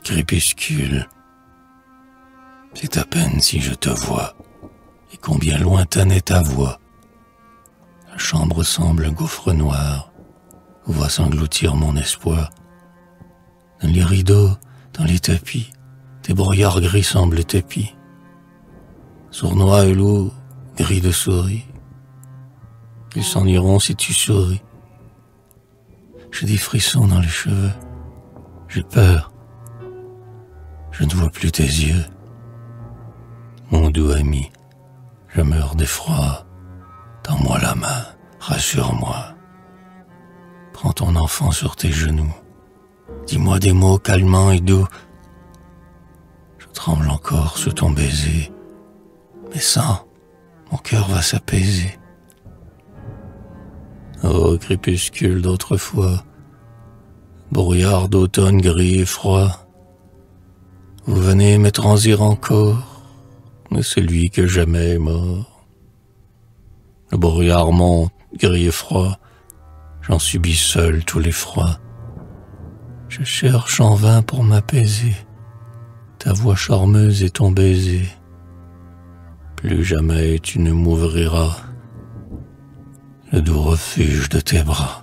Crépuscule, c'est à peine si je te vois, et combien lointaine est ta voix. La chambre semble un gouffre noir, où va s'engloutir mon espoir. Dans les rideaux, dans les tapis, tes brouillards gris semblent épis. Sournois et lourds, gris de souris, ils s'en iront si tu souris. J'ai des frissons dans les cheveux, j'ai peur, je ne vois plus tes yeux. Mon doux ami, je meurs d'effroi, tends-moi la main, rassure-moi. Prends ton enfant sur tes genoux, dis-moi des mots calmants et doux. Je tremble encore sous ton baiser, mais sans, mon cœur va s'apaiser. Ô crépuscule d'autrefois, brouillard d'automne gris et froid, vous venez m'étrandir encore, mais celui que j'aimais est mort. Le brouillard monte, gris et froid, j'en subis seul tout l'effroi. Je cherche en vain pour m'apaiser, ta voix charmeuse et ton baiser. Plus jamais tu ne m'ouvriras le doux refuge de tes bras.